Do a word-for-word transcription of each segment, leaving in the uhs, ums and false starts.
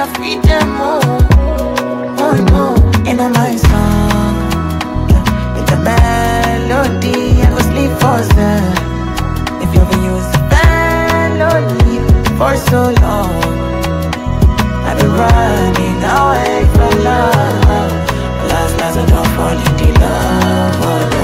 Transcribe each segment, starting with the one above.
wanna feed them more. Oh no, in my song, yeah, with the melody, I go sleep for them. If you ever use the melody for so long, I've been running away from love. Last, last, I don't fall into love, oh no.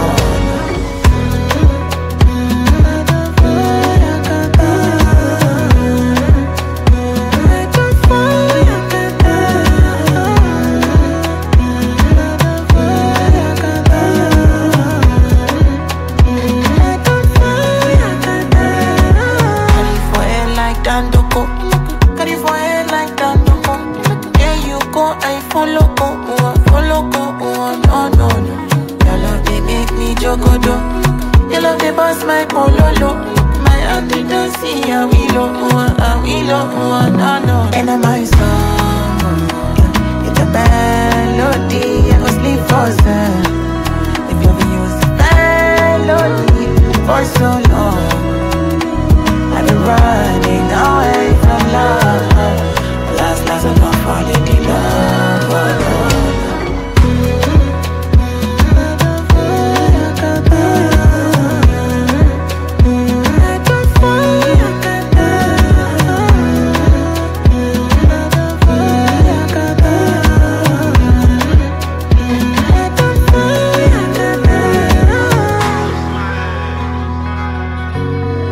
Follow go, uh, follow go, uh, no, no, no. Your love, they make me jogodo. Your love, they bust my pololo. My heart, they don't see a willow, uh, a willow, uh, no, no. And I'm my song, yeah, it's a melody. I go sleep for them. If you ever use the melody for so long, I've been running away from love. Last, last, I'm not falling in love, oh no.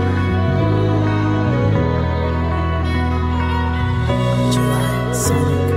Sonic.